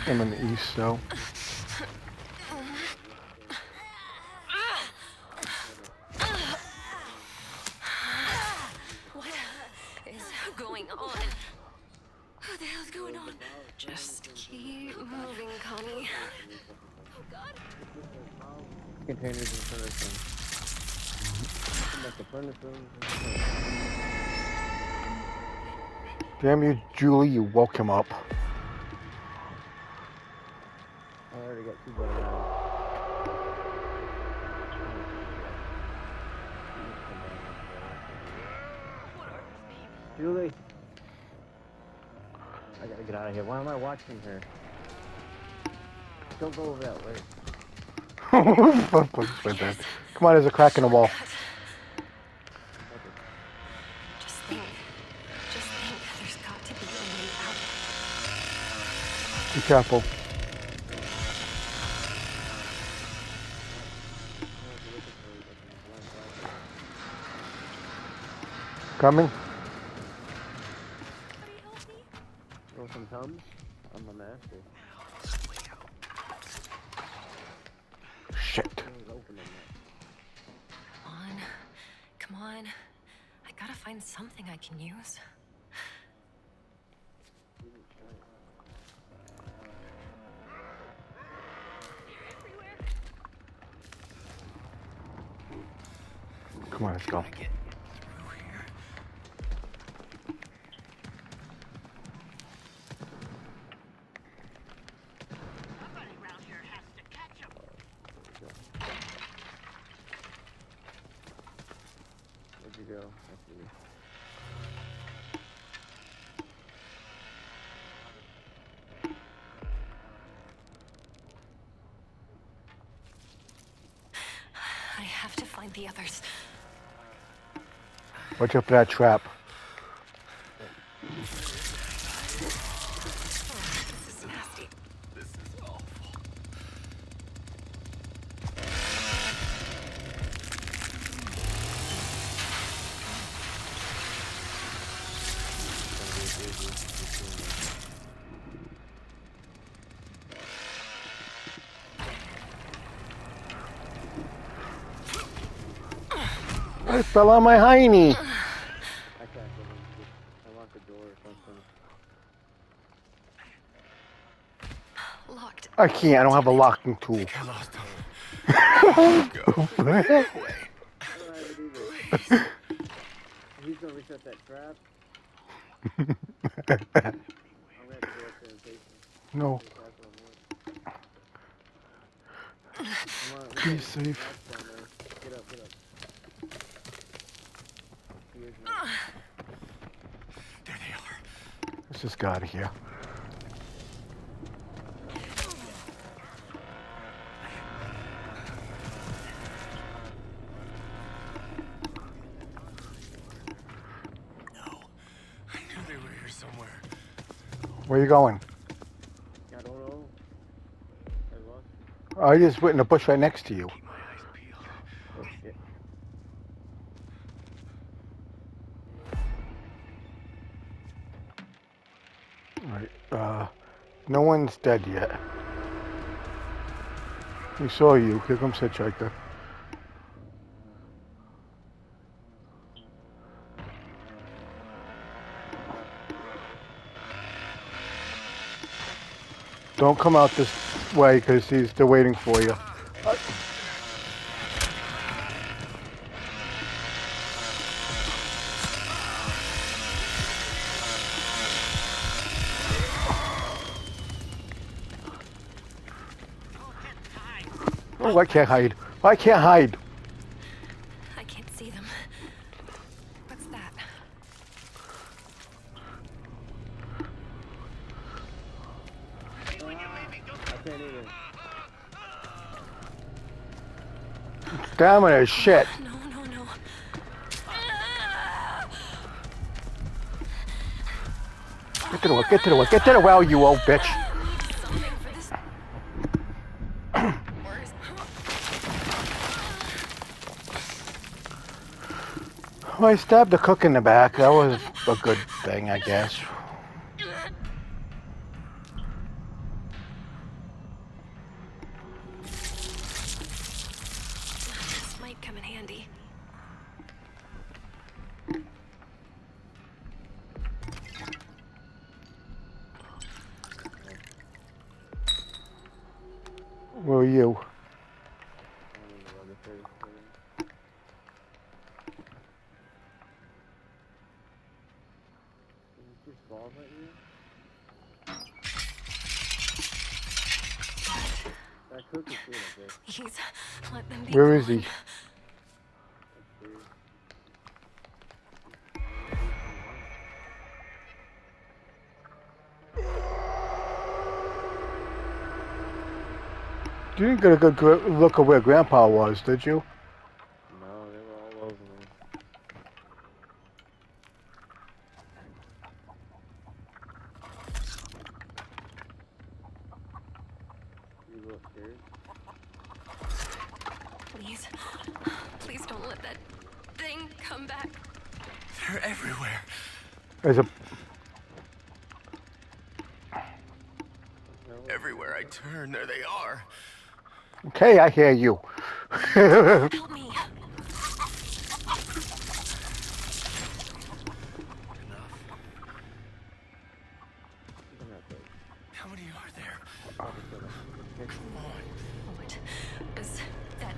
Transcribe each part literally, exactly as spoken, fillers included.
I'm in the east, so. What is going on? What the hell's going on? Just keep moving, Connie. Oh God. Containers in front of them. Like the furnace room. Damn you, Julie, you woke him up. I already got two buttons on. Julie! I gotta get out of here. Why am I watching her? Don't go over that way. Come on, there's a crack in the wall. Just think. Just think. There's got to be a way out. Be careful. Coming? Want some Tums? I'm a master. Shit. Come on. Come on. I gotta find something I can use. Come on, let's go. Where'd you go? I see you. I have to find the others. Watch out for that trap. This is nasty. This is awful. I fell on my hiney. I can't go in. I locked the door or something. Locked. I can't, I don't have a locking tool. I lost him. He's gonna reset that trap. I'm gonna have to go up there and face him. No, Come on, be get safe. down there. Get up, get up. Here's my- There they are. Let's just get out of here. No. I knew they were here somewhere. Where you going? I don't know. I lost. I just went in the bush right next to you. Keep my eyes peeled. Oh shit. Right, uh, no one's dead yet. We saw you. Here comes Hitchhiker. Don't come out this way because he's still waiting for you. Oh, I can't hide. I can't hide. I can't see them. What's that? I can't even. Stamina is shit. No, no, no. Get to the well, get to the well, get to the well, you old bitch. Something for this. Where's... Well, I stabbed the cook in the back. That was a good thing, I guess. you? He's let them be Where is he? gone. You didn't get a good gr- look at where Grandpa was, did you? No, they were all over me. You go upstairs? Please, please don't let that thing come back. They're everywhere. There's a. Everywhere I turn, there they are. Okay, I hear you. Help me. How many are there? Come on. What is that?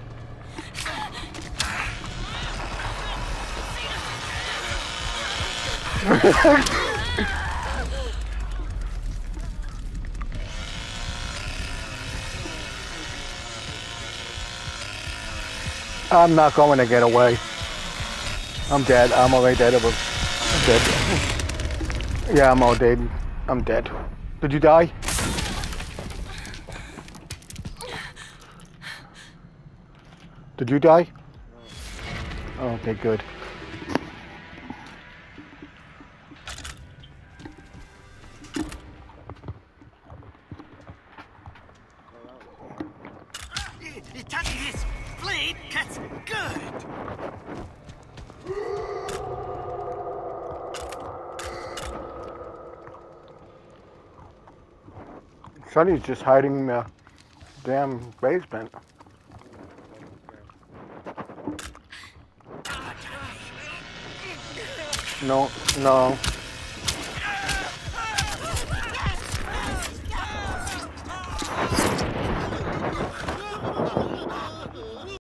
I'm not going to get away. I'm dead. I'm already dead. I'm dead. Yeah, I'm all dead. I'm dead. Did you die? Did you die? Oh, okay, good. You touch this blade, that's good. Sonny's just hiding in the damn basement. No, no.